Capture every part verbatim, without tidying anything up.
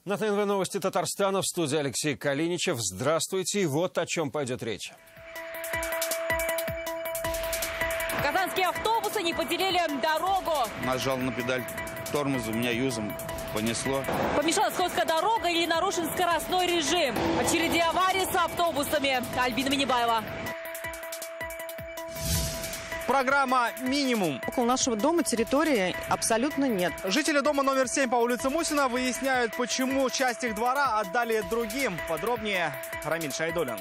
На ТНВ новости Татарстана, в студии Алексей Калиничев. Здравствуйте. И вот о чем пойдет речь. Казанские автобусы не поделили дорогу. Нажал на педаль тормоза, у меня юзом понесло. Помешала скользкая дорога или нарушен скоростной режим? Очереди аварии с автобусами. Альбина Минибаева. Программа «Минимум». Около нашего дома территории абсолютно нет. Жители дома номер семь по улице Мусина выясняют, почему часть их двора отдали другим. Подробнее Рамиль Шайдулин.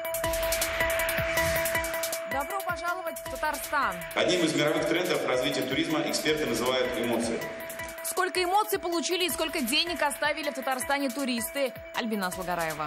Добро пожаловать в Татарстан. Одним из мировых трендов развития туризма эксперты называют эмоции. Сколько эмоций получили и сколько денег оставили в Татарстане туристы? Альбина Аслагараева.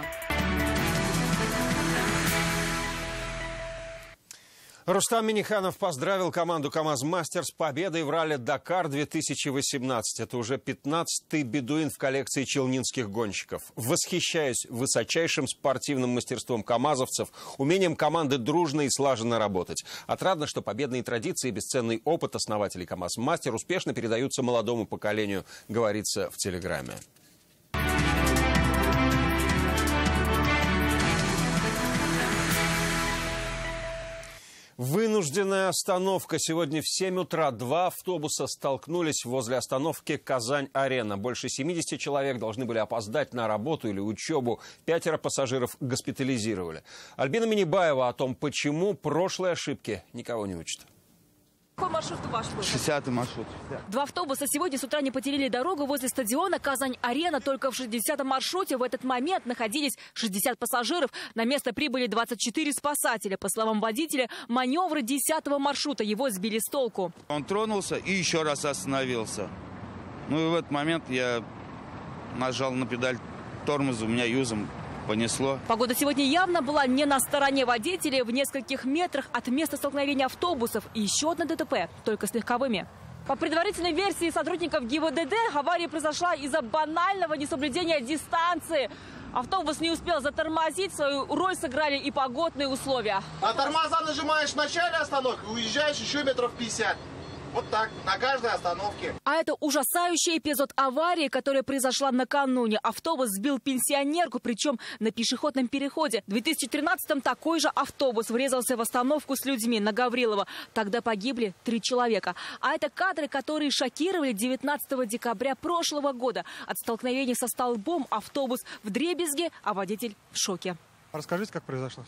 Рустам Минниханов поздравил команду КамАЗ-Мастер с победой в ралли-Дакар две тысячи восемнадцать. Это уже пятнадцатый бедуин в коллекции челнинских гонщиков. Восхищаюсь высочайшим спортивным мастерством камазовцев, умением команды дружно и слаженно работать. Отрадно, что победные традиции и бесценный опыт основателей КамАЗ-Мастер успешно передаются молодому поколению, говорится в Телеграме. Вынужденная остановка. Сегодня в семь утра два автобуса столкнулись возле остановки «Казань-Арена». Больше семидесяти человек должны были опоздать на работу или учебу. Пятеро пассажиров госпитализировали. Альбина Минибаева о том, почему прошлые ошибки никого не учат. Какой маршрут ваш был? шестидесятый маршрут. Два автобуса сегодня с утра не поделили дорогу возле стадиона «Казань-Арена». Только в шестидесятом маршруте в этот момент находились шестьдесят пассажиров. На место прибыли двадцать четыре спасателя. По словам водителя, маневры десятого маршрута его сбили с толку. Он тронулся и еще раз остановился. Ну и в этот момент я нажал на педаль тормоза, у меня юзом понесло. Погода сегодня явно была не на стороне водителя. В нескольких метрах от места столкновения автобусов. И еще одно ДТП, только с легковыми. По предварительной версии сотрудников ГИБДД, авария произошла из-за банального несоблюдения дистанции. Автобус не успел затормозить, свою роль сыграли и погодные условия. На тормоза нажимаешь в начале остановки, уезжаешь еще метров пятьдесят. Вот так, на каждой остановке. А это ужасающий эпизод аварии, которая произошла накануне. Автобус сбил пенсионерку, причем на пешеходном переходе. В две тысячи тринадцатом такой же автобус врезался в остановку с людьми на Гаврилова. Тогда погибли три человека. А это кадры, которые шокировали девятнадцатого декабря прошлого года. От столкновения со столбом автобус вдребезги, а водитель в шоке. Расскажите, как произошло?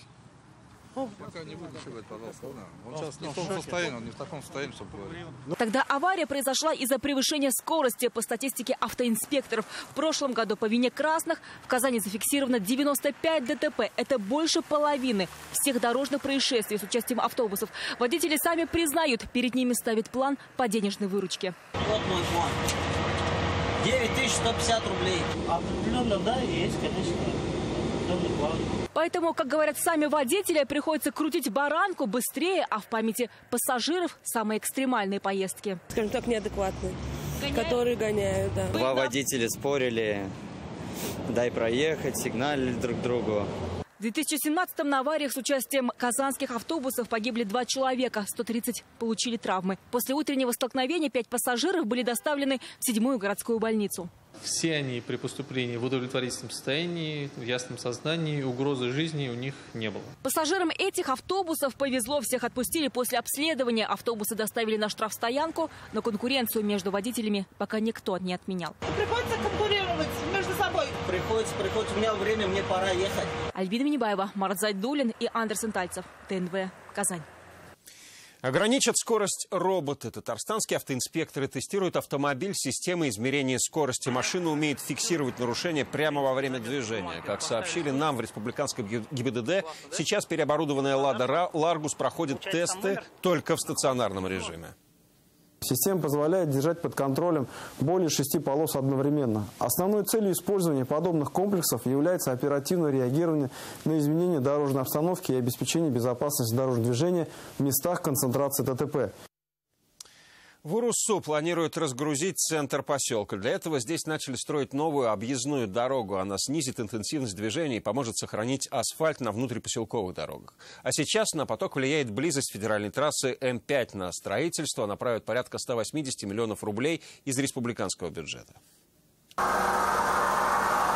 Пока не выключивает, пожалуйста. Он сейчас не в том состоянии, он не в таком состоянии, чтобы говорить. Тогда авария произошла из-за превышения скорости. По статистике автоинспекторов, в прошлом году по вине красных в Казани зафиксировано девяносто пять ДТП. Это больше половины всех дорожных происшествий с участием автобусов. Водители сами признают, перед ними ставит план по денежной выручке. Вот мой план. девять тысяч сто пятьдесят рублей. Определенно, да, есть, конечно. Поэтому, как говорят сами водители, приходится крутить баранку быстрее, а в памяти пассажиров самые экстремальные поездки. Скажем так, неадекватные, гоняют? которые гоняют, да. Два водителя спорили, дай проехать, сигналили друг другу. В две тысячи семнадцатом на авариях с участием казанских автобусов погибли два человека, сто тридцать получили травмы. После утреннего столкновения пять пассажиров были доставлены в седьмую городскую больницу. Все они при поступлении в удовлетворительном состоянии, в ясном сознании, угрозы жизни у них не было. Пассажирам этих автобусов повезло, всех отпустили после обследования. Автобусы доставили на штрафстоянку, но конкуренцию между водителями пока никто не отменял. Приходится конкурировать между собой. Приходится, приходится. У меня время, мне пора ехать. Альбина Минибаева, Марат Зайдуллин и Андерсон Тальцев. ТНВ, Казань. Ограничат скорость роботы. Татарстанские автоинспекторы тестируют автомобиль с системой измерения скорости. Машина умеет фиксировать нарушения прямо во время движения. Как сообщили нам в республиканском ГИБДД, сейчас переоборудованная «Лада Ларгус» проходит тесты только в стационарном режиме. Система позволяет держать под контролем более шести полос одновременно. Основной целью использования подобных комплексов является оперативное реагирование на изменения дорожной обстановки и обеспечение безопасности дорожного движения в местах концентрации ДТП. В Урусу планируют разгрузить центр поселка. Для этого здесь начали строить новую объездную дорогу. Она снизит интенсивность движения и поможет сохранить асфальт на внутрипоселковых дорогах. А сейчас на поток влияет близость федеральной трассы М пять. На строительство направят порядка ста восьмидесяти миллионов рублей из республиканского бюджета.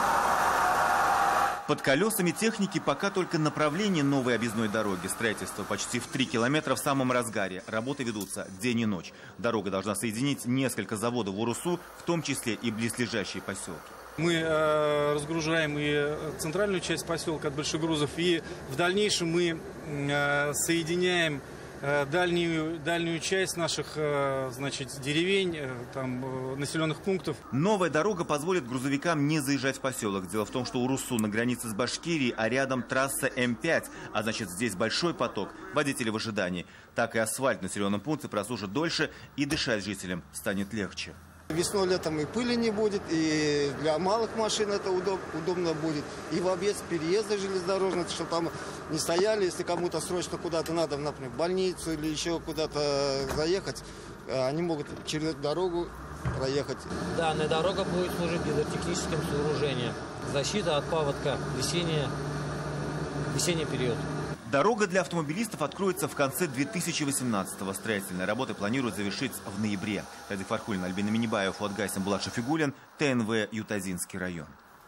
Под колесами техники пока только направление новой объездной дороги. Строительство почти в три километра в самом разгаре. Работы ведутся день и ночь. Дорога должна соединить несколько заводов в Урусу, в том числе и близлежащие поселки. Мы э, разгружаем и центральную часть поселка от больших грузов, и в дальнейшем мы э, соединяем э, дальнюю, дальнюю часть наших э, значит, деревень, э, там, э, населенных пунктов. Новая дорога позволит грузовикам не заезжать в поселок. Дело в том, что Урусу на границе с Башкирией, а рядом трасса М пять, а значит здесь большой поток, водители в ожидании. Так и асфальт в населенном пункте прослужит дольше, и дышать жителям станет легче. Весной, летом и пыли не будет, и для малых машин это удоб, удобно будет. И в объезд переезда железнодорожного, чтобы там не стояли, если кому-то срочно куда-то надо, например, в больницу или еще куда-то заехать, они могут через дорогу проехать. Данная дорога будет служить гидротехническим сооружением. Защита от паводка в весенний, весенний период. Дорога для автомобилистов откроется в конце две тысячи восемнадцатого. Строительные работы планируют завершить в ноябре. Радик Фархулин, Альбина Минибаев, Фуат Гайсин, Булат Шафигуллин, ТНВ, Ютазинский район.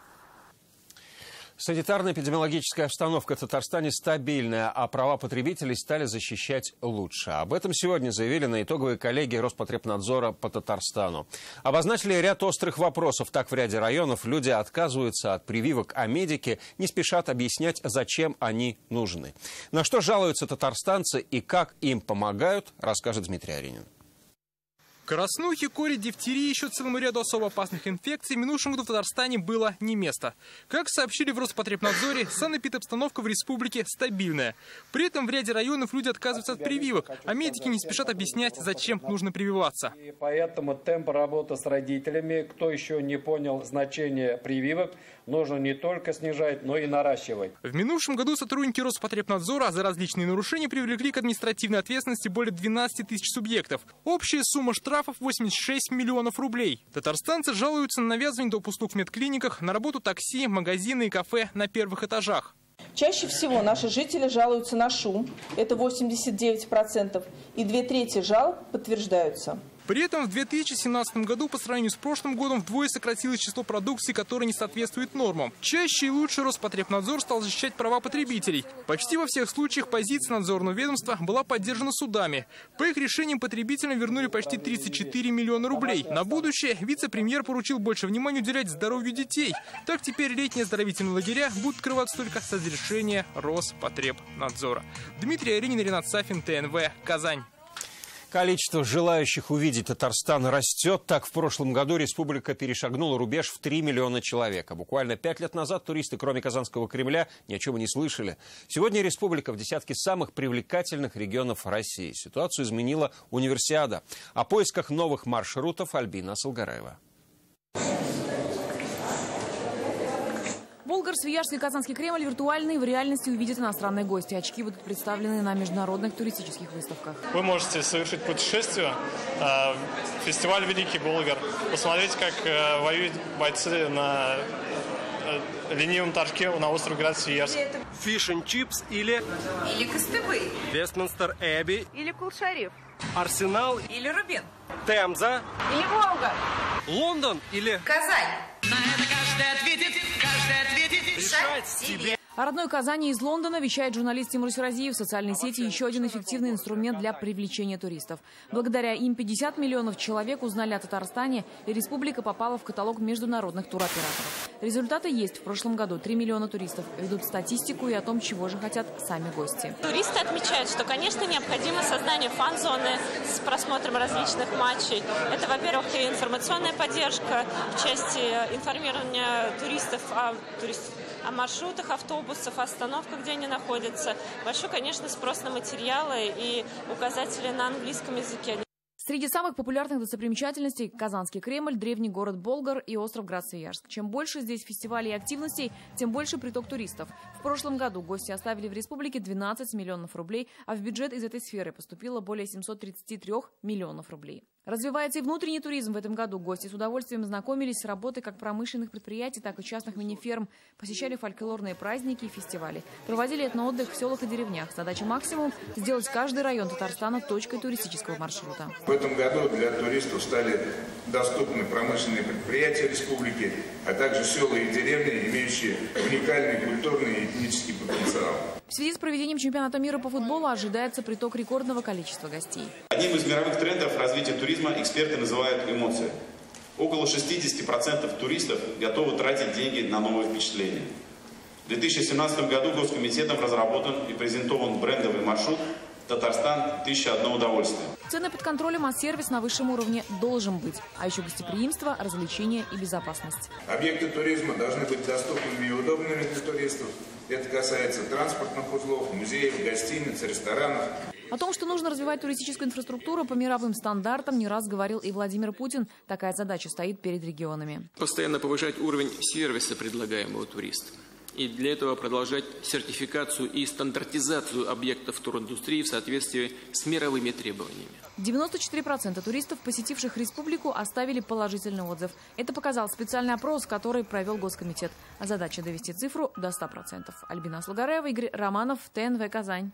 Санитарно-эпидемиологическая обстановка в Татарстане стабильная, а права потребителей стали защищать лучше. Об этом сегодня заявили на итоговой коллегии Роспотребнадзора по Татарстану. Обозначили ряд острых вопросов. Так, в ряде районов люди отказываются от прививок, а медики не спешат объяснять, зачем они нужны. На что жалуются татарстанцы и как им помогают, расскажет Дмитрий Аринин. Краснухи, кори, дифтерии и еще целому ряду особо опасных инфекций в минувшем году в Татарстане было не место. Как сообщили в Роспотребнадзоре, санэпидобстановка в республике стабильная. При этом в ряде районов люди отказываются от прививок, а медики не спешат объяснять, зачем нужно прививаться. И поэтому темп работы с родителями, кто еще не понял значение прививок, нужно не только снижать, но и наращивать. В минувшем году сотрудники Роспотребнадзора за различные нарушения привлекли к административной ответственности более двенадцати тысяч субъектов. Общая сумма штрафов восемьдесят шесть миллионов рублей. Татарстанцы жалуются на навязывание допусков в медклиниках, на работу такси, магазины и кафе на первых этажах. Чаще всего наши жители жалуются на шум, это восемьдесят девять процентов, и две трети жалоб подтверждаются. При этом в две тысячи семнадцатом году по сравнению с прошлым годом вдвое сократилось число продукции, которая не соответствует нормам. Чаще и лучше Роспотребнадзор стал защищать права потребителей. Почти во всех случаях позиция надзорного ведомства была поддержана судами. По их решениям потребителям вернули почти тридцать четыре миллиона рублей. На будущее вице-премьер поручил больше внимания уделять здоровью детей. Так теперь летние оздоровительные лагеря будут открываться только с разрешения Роспотребнадзора. Дмитрий Аринин, Ренат Сафин, ТНВ, Казань. Количество желающих увидеть Татарстан растет. Так, в прошлом году республика перешагнула рубеж в три миллиона человек. А буквально пять лет назад туристы, кроме Казанского Кремля, ни о чем и не слышали. Сегодня республика в десятке самых привлекательных регионов России. Ситуацию изменила Универсиада. О поисках новых маршрутов Альбина Салгараева. Болгар, Свияжский и Казанский Кремль виртуальные в реальности увидят иностранные гости. Очки будут представлены на международных туристических выставках. Вы можете совершить путешествие в фестиваль «Великий Болгар», посмотреть, как воюют бойцы на ленивом торжке на острове Град Свияжск. Фиш энд чипс или... Или Костыбы. Вестминстер Эбби. Или Кул-Шариф. Арсенал. Или Рубин. Темза. Или Волга. Лондон или... Казань. На это каждый ответит, каждый ответит. Решать себе. О родной Казани из Лондона вещает журналист Тимур Сиразиев. В социальной сети еще один эффективный инструмент для привлечения туристов. Благодаря им пятьдесят миллионов человек узнали о Татарстане, и республика попала в каталог международных туроператоров. Результаты есть. В прошлом году три миллиона туристов ведут статистику и о том, чего же хотят сами гости. Туристы отмечают, что, конечно, необходимо создание фан-зоны с просмотром различных матчей. Это, во-первых, и информационная поддержка в части информирования туристов о, турист... о маршрутах автобусов, о остановках, где они находятся. Большой, конечно, спрос на материалы и указатели на английском языке. Среди самых популярных достопримечательностей – Казанский Кремль, древний город Болгар и остров Град-Свияжск. Чем больше здесь фестивалей и активностей, тем больше приток туристов. В прошлом году гости оставили в республике двенадцать миллионов рублей, а в бюджет из этой сферы поступило более семисот тридцати трёх миллионов рублей. Развивается и внутренний туризм в этом году. Гости с удовольствием знакомились с работой как промышленных предприятий, так и частных мини-ферм. Посещали фольклорные праздники и фестивали. Проводили этноотдых в селах и деревнях. Задача максимум – сделать каждый район Татарстана точкой туристического маршрута. В этом году для туристов стали доступны промышленные предприятия республики, а также села и деревни, имеющие уникальный культурный и этнический потенциал. В связи с проведением чемпионата мира по футболу ожидается приток рекордного количества гостей. Одним из мировых трендов развития туризма эксперты называют эмоции. Около шестидесяти процентов туристов готовы тратить деньги на новые впечатления. В две тысячи семнадцатом году Госкомитетом разработан и презентован брендовый маршрут «Татарстан. Тысяча одно удовольствие». Цены под контролем, а сервис на высшем уровне должен быть. А еще гостеприимство, развлечения и безопасность. Объекты туризма должны быть доступными и удобными для туристов. Это касается транспортных узлов, музеев, гостиниц, ресторанов. О том, что нужно развивать туристическую инфраструктуру по мировым стандартам, не раз говорил и Владимир Путин. Такая задача стоит перед регионами. Постоянно повышать уровень сервиса, предлагаемого туристам. И для этого продолжать сертификацию и стандартизацию объектов туриндустрии в соответствии с мировыми требованиями. девяносто четыре процента туристов, посетивших республику, оставили положительный отзыв. Это показал специальный опрос, который провел Госкомитет. А задача довести цифру до ста процентов. Альбина Слугарева, Игорь Романов, ТНВ Казань.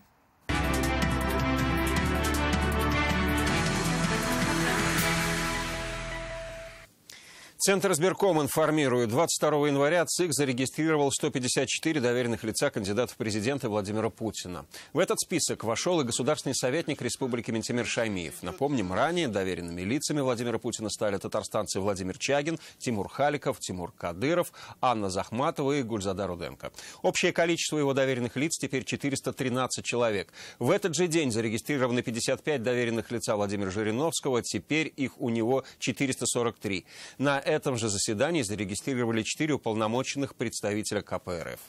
Центр избирком информирует. двадцать второго января ЦИК зарегистрировал сто пятьдесят четыре доверенных лица кандидата в президенты Владимира Путина. В этот список вошел и государственный советник Республики Ментимир Шаймиев. Напомним, ранее доверенными лицами Владимира Путина стали татарстанцы Владимир Чагин, Тимур Халиков, Тимур Кадыров, Анна Захматова и Гульзада Руденко. Общее количество его доверенных лиц теперь четыреста тринадцать человек. В этот же день зарегистрированы пятьдесят пять доверенных лица Владимира Жириновского, теперь их у него четыреста сорок три. На В этом же заседании зарегистрировали четыре уполномоченных представителя ка пэ эр эф.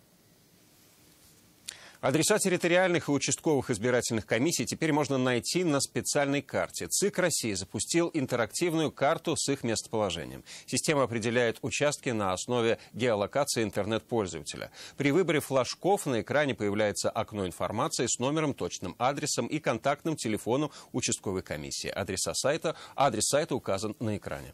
Адреса территориальных и участковых избирательных комиссий теперь можно найти на специальной карте. ЦИК России запустил интерактивную карту с их местоположением. Система определяет участки на основе геолокации интернет-пользователя. При выборе флажков на экране появляется окно информации с номером, точным адресом и контактным телефоном участковой комиссии. Адреса сайта, адрес сайта указан на экране.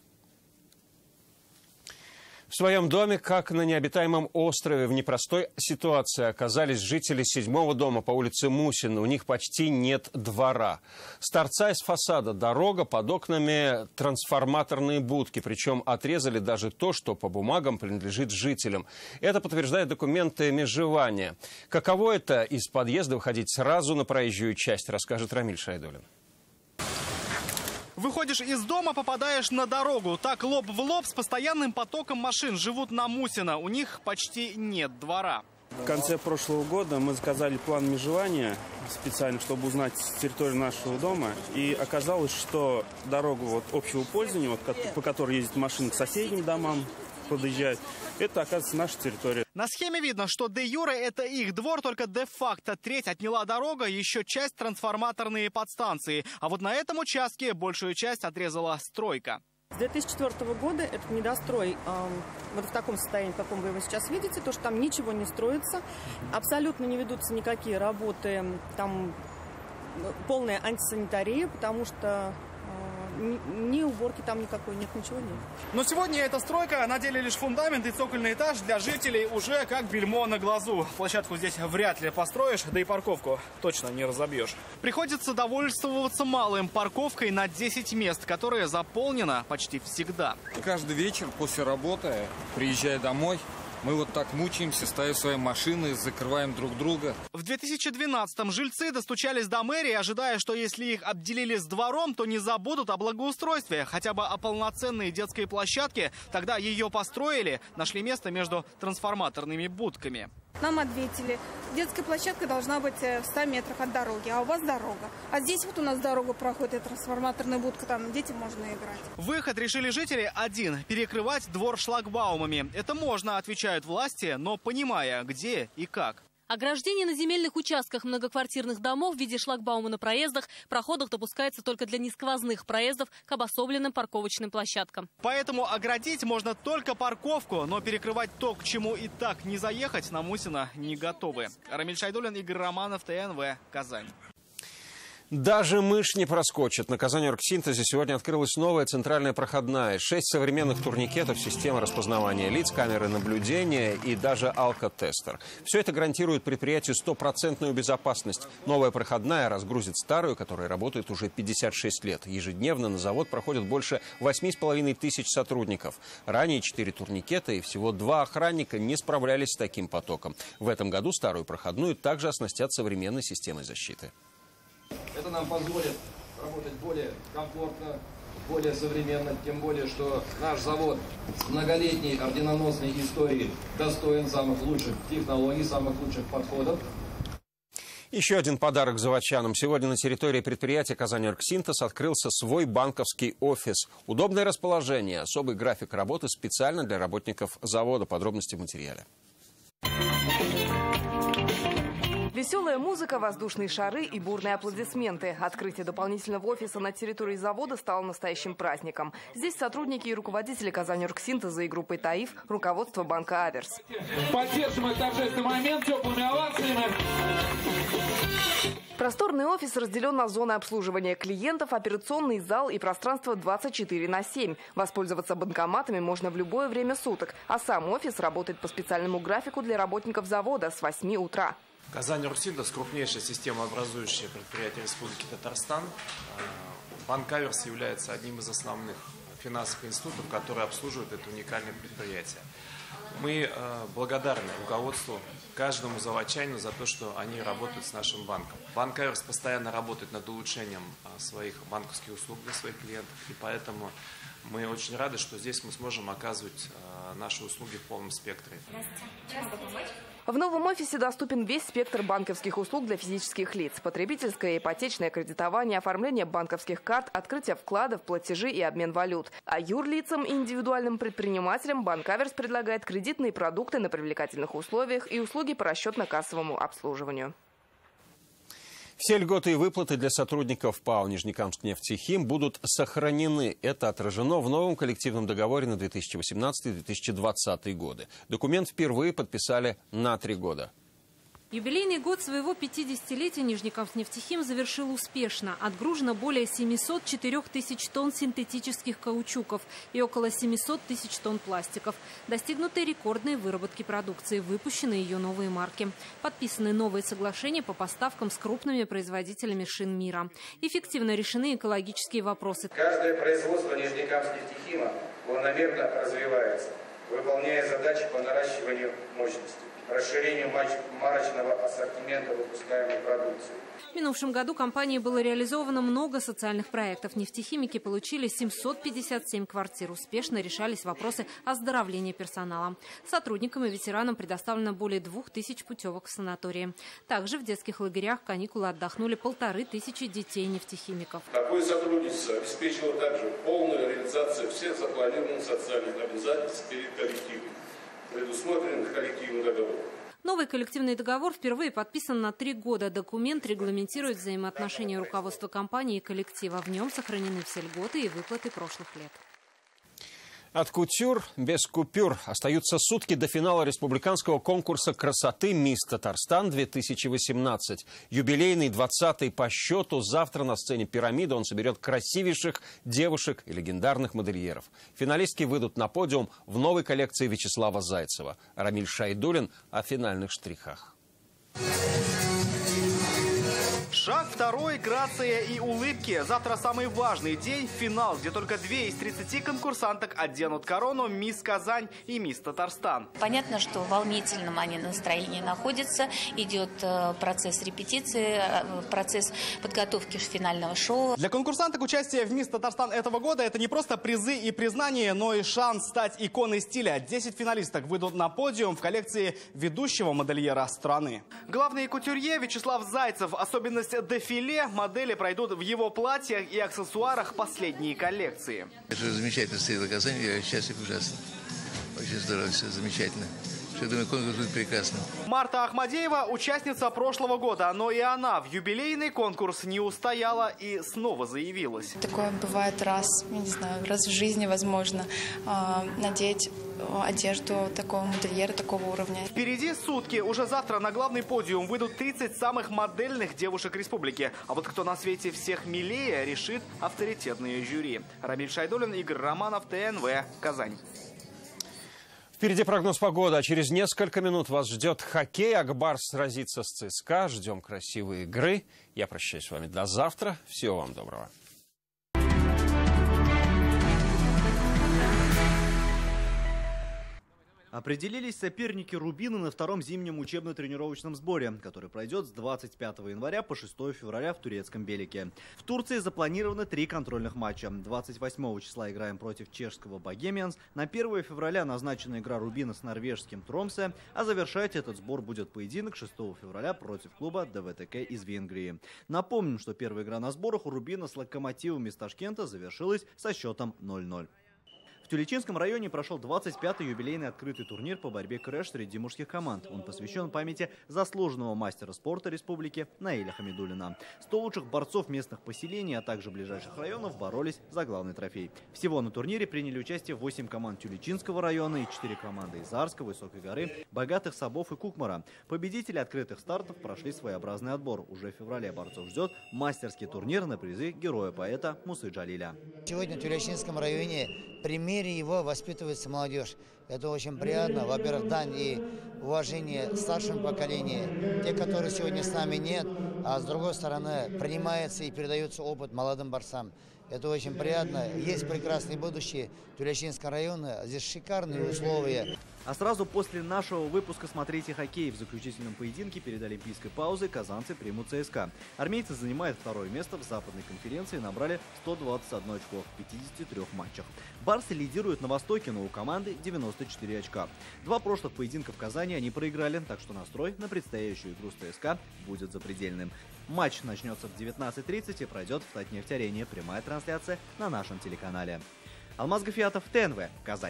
В своем доме, как на необитаемом острове, в непростой ситуации оказались жители седьмого дома по улице Мусина. У них почти нет двора. С торца из фасада дорога, под окнами трансформаторные будки. Причем отрезали даже то, что по бумагам принадлежит жителям. Это подтверждают документы межевания. Каково это из подъезда выходить сразу на проезжую часть, расскажет Рамиль Шайдулин. Выходишь из дома, попадаешь на дорогу. Так лоб в лоб с постоянным потоком машин живут на Мусина. У них почти нет двора. В конце прошлого года мы заказали план межевания специально, чтобы узнать территорию нашего дома. И оказалось, что дорогу вот общего пользования, вот, по которой ездят машины к соседним домам, подъезжают, это, оказывается, наша территория. На схеме видно, что де-юре это их двор, только де-факто треть отняла дорога, еще часть трансформаторные подстанции. А вот на этом участке большую часть отрезала стройка. С две тысячи четвёртого года этот недострой э, вот в таком состоянии, в каком вы его сейчас видите, то, что там ничего не строится, абсолютно не ведутся никакие работы, там полная антисанитария, потому что ни уборки там никакой нет, ничего нет. Но сегодня эта стройка, на деле лишь фундамент и цокольный этаж для жителей уже как бельмо на глазу. Площадку здесь вряд ли построишь, да и парковку точно не разобьешь. Приходится довольствоваться малым, парковкой на десять мест, которая заполнена почти всегда. Каждый вечер после работы, приезжая домой, мы вот так мучаемся, ставим свои машины, закрываем друг друга. В две тысячи двенадцатом жильцы достучались до мэрии, ожидая, что если их обделили с двором, то не забудут о благоустройстве, хотя бы о полноценной детской площадке. Тогда ее построили, нашли место между трансформаторными будками. Нам ответили, детская площадка должна быть в ста метрах от дороги, а у вас дорога. А здесь вот у нас дорога проходит, это трансформаторная будка, там детям можно играть. Выход решили жители один – перекрывать двор шлагбаумами. Это можно, отвечают власти, но понимая, где и как. Ограждение на земельных участках многоквартирных домов в виде шлагбаума на проездах, проходах допускается только для несквозных проездов к обособленным парковочным площадкам. Поэтому оградить можно только парковку, но перекрывать то, к чему и так не заехать, на Мусина не готовы. Рамиль Шайдулин, Игорь Романов, ТНВ, Казань. Даже мышь не проскочит. На Казань Оргсинтезе сегодня открылась новая центральная проходная. Шесть современных турникетов, система распознавания лиц, камеры наблюдения и даже алкотестер. Все это гарантирует предприятию стопроцентную безопасность. Новая проходная разгрузит старую, которая работает уже пятьдесят шесть лет. Ежедневно на завод проходит больше восьми с половиной тысяч сотрудников. Ранее четыре турникета и всего два охранника не справлялись с таким потоком. В этом году старую проходную также оснастят современной системой защиты. Это нам позволит работать более комфортно, более современно, тем более, что наш завод с многолетней орденоносной историей достоин самых лучших технологий, самых лучших подходов. Еще один подарок заводчанам. Сегодня на территории предприятия «Казань Оргсинтез» открылся свой банковский офис. Удобное расположение, особый график работы специально для работников завода. Подробности в материале. Веселая музыка, воздушные шары и бурные аплодисменты. Открытие дополнительного офиса на территории завода стало настоящим праздником. Здесь сотрудники и руководители «Казань Оргсинтеза» и группы «Таиф», руководство банка «Аверс». Поддержим этот торжественный момент теплыми овациями. Просторный офис разделен на зоны обслуживания клиентов, операционный зал и пространство двадцать четыре на семь. Воспользоваться банкоматами можно в любое время суток. А сам офис работает по специальному графику для работников завода с восьми утра. Казань Оргсинтез – крупнейшее системообразующее предприятие Республики Татарстан. Банк «Аверс» является одним из основных финансовых институтов, которые обслуживают это уникальное предприятие. Мы благодарны руководству, каждому заводчанину за то, что они работают с нашим банком. Банк «Аверс» постоянно работает над улучшением своих банковских услуг для своих клиентов, и поэтому мы очень рады, что здесь мы сможем оказывать наши услуги в полном спектре. В новом офисе доступен весь спектр банковских услуг для физических лиц. Потребительское и ипотечное кредитование, оформление банковских карт, открытие вкладов, платежи и обмен валют. А юрлицам и индивидуальным предпринимателям банк «Аверс» предлагает кредитные продукты на привлекательных условиях и услуги по расчетно-кассовому обслуживанию. Все льготы и выплаты для сотрудников ПАО «Нижнекамскнефтехим» будут сохранены. Это отражено в новом коллективном договоре на две тысячи восемнадцатый — две тысячи двадцатый годы. Документ впервые подписали на три года. Юбилейный год своего пятидесятилетия Нижнекамскнефтехим завершил успешно. Отгружено более семисот четырёх тысяч тонн синтетических каучуков и около семисот тысяч тонн пластиков. Достигнуты рекордные выработки продукции, выпущены ее новые марки. Подписаны новые соглашения по поставкам с крупными производителями шин мира. Эффективно решены экологические вопросы. Каждое производство Нижнекамскнефтехима планомерно развивается, выполняя задачи по наращиванию мощности, расширению марочного ассортимента выпускаемой продукции. В минувшем году компанией было реализовано много социальных проектов. Нефтехимики получили семьсот пятьдесят семь квартир. Успешно решались вопросы оздоровления персонала. Сотрудникам и ветеранам предоставлено более двух тысяч путевок в санатории. Также в детских лагерях каникулы отдохнули полторы тысячи детей нефтехимиков. Такое сотрудничество обеспечило также полную реализацию всех запланированных социальных обязательств перед коллективом, предусмотренных коллективным договором. Новый коллективный договор впервые подписан на три года. Документ регламентирует взаимоотношения руководства компании и коллектива. В нем сохранены все льготы и выплаты прошлых лет. От кутюр без купюр. Остаются сутки до финала республиканского конкурса красоты «Мисс Татарстан-две тысячи восемнадцать». Юбилейный двадцатый по счету. Завтра на сцене «Пирамида» он соберет красивейших девушек и легендарных модельеров. Финалистки выйдут на подиум в новой коллекции Вячеслава Зайцева. Рамиль Шайдулин о финальных штрихах. Шаг второй, грация и улыбки. Завтра самый важный день – финал, где только две из тридцати конкурсанток оденут корону «Мисс Казань» и «Мисс Татарстан». Понятно, что в волнительном они настроении находятся. Идет процесс репетиции, процесс подготовки финального шоу. Для конкурсанток участие в «Мисс Татарстан» этого года – это не просто призы и признания, но и шанс стать иконой стиля. десять финалисток выйдут на подиум в коллекции ведущего модельера страны. Главный кутюрье Вячеслав Зайцев. Особенность дефиле: модели пройдут в его платьях и аксессуарах последней коллекции. Это замечательно встретила Казань, я счастлив ужасно. Очень здорово, все замечательно. Я думаю, конкурс будет прекрасным. Марта Ахмадеева – участница прошлого года, но и она в юбилейный конкурс не устояла и снова заявилась. Такое бывает раз, я не знаю, раз в жизни, возможно, надеть одежду такого модельера, такого уровня. Впереди сутки. Уже завтра на главный подиум выйдут тридцать самых модельных девушек республики. А вот кто на свете всех милее, решит авторитетные жюри. Рамиль Шайдуллин, Игорь Романов, ТНВ, Казань. Впереди прогноз погоды, а через несколько минут вас ждет хоккей. Акбарс сразится с ЦСКА. Ждем красивой игры. Я прощаюсь с вами до завтра. Всего вам доброго. Определились соперники «Рубина» на втором зимнем учебно-тренировочном сборе, который пройдет с двадцать пятого января по шестое февраля в турецком Белике. В Турции запланировано три контрольных матча. двадцать восьмого числа играем против чешского «Богемианс». На первое февраля назначена игра «Рубина» с норвежским «Тромсе», а завершать этот сбор будет поединок шестого февраля против клуба ДВТК из Венгрии. Напомним, что первая игра на сборах у «Рубина» с «Локомотивом» из Ташкента завершилась со счетом ноль ноль. В Тюлечинском районе прошел двадцать пятый юбилейный открытый турнир по борьбе крэш среди мужских команд. Он посвящен памяти заслуженного мастера спорта республики Наиля Хамидуллина. сто лучших борцов местных поселений, а также ближайших районов боролись за главный трофей. Всего на турнире приняли участие восемь команд Тюлечинского района и четыре команды из Арска, Высокой горы, Богатых Собов и Кукмара. Победители открытых стартов прошли своеобразный отбор. Уже в феврале борцов ждет мастерский турнир на призы героя-поэта Мусы Джалиля. Сегодня в Тюлечинском районе пример его воспитывается молодежь. Это очень приятно. Во-первых, дань и уважение старшему поколению, те, которые сегодня с нами нет, а с другой стороны принимается и передается опыт молодым борцам. Это очень приятно. Есть прекрасное будущее Тюлечинского района. Здесь шикарные условия. А сразу после нашего выпуска смотрите хоккей. В заключительном поединке перед олимпийской паузой казанцы примут ЦСКА. Армейцы занимают второе место в западной конференции и набрали сто двадцать одно очко в пятидесяти трёх матчах. Барсы лидируют на Востоке, но у команды девяносто четыре очка. Два прошлых поединка в Казани они проиграли, так что настрой на предстоящую игру с ЦСКА будет запредельным. Матч начнется в девятнадцать тридцать и пройдет в Татнефть-арене. Прямая трансляция на нашем телеканале. Алмаз Гафиатов, ТНВ, Казань.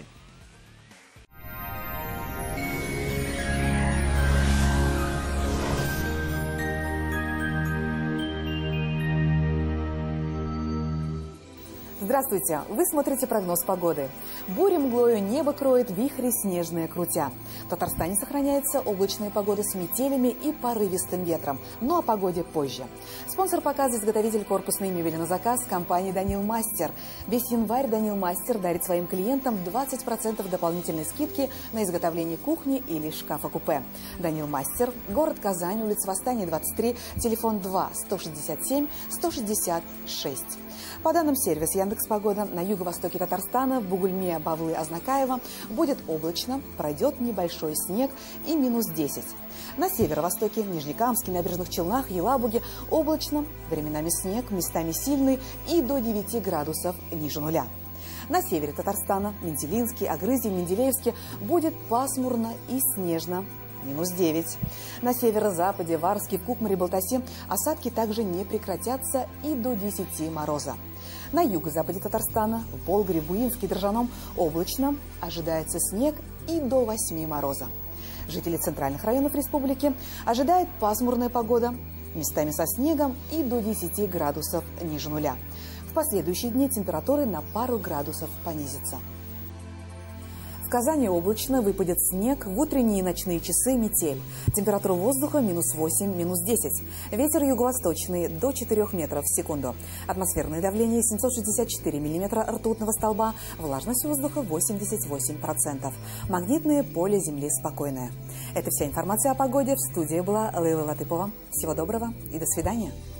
Здравствуйте! Вы смотрите прогноз погоды. Буря мглою небо кроет, вихри снежные крутя. В Татарстане сохраняется облачная погода с метелями и порывистым ветром. Но о погоде позже. Спонсор показа — изготовитель корпусной мебели на заказ компании «Данил Мастер». Весь январь «Данил Мастер» дарит своим клиентам двадцать процентов дополнительной скидки на изготовление кухни или шкафа-купе. «Данил Мастер», город Казань, улица Восстания, двадцать три, телефон два сто шестьдесят семь сто шестьдесят шесть. По данным сервиса Яндекс.Погода, на юго-востоке Татарстана, в Бугульме, Бавлы, Азнакаево будет облачно, пройдет небольшой снег и минус десять. На северо-востоке, в Нижнекамске, Набережных Челнах, Елабуге облачно, временами снег, местами сильный и до девяти градусов ниже нуля. На севере Татарстана, Менделинске, Агрызье, Менделеевске будет пасмурно и снежно. Минус девять. На северо-западе, в Арске, в Кукмаре, Балтасе осадки также не прекратятся и до десяти мороза. На юго-западе Татарстана, в Болгаре, в Буинске, Дрожжаном облачно, ожидается снег и до восьми мороза. Жители центральных районов республики ожидает пасмурная погода, местами со снегом и до десяти градусов ниже нуля. В последующие дни температуры на пару градусов понизятся. В Казани облачно, выпадет снег, в утренние и ночные часы метель. Температура воздуха минус восемь, минус десять. Ветер юго-восточный до четырёх метров в секунду. Атмосферное давление семьсот шестьдесят четыре миллиметра ртутного столба. Влажность воздуха восемьдесят восемь процентов. Магнитное поле Земли спокойное. Это вся информация о погоде. В студии была Лейла Латыпова. Всего доброго и до свидания.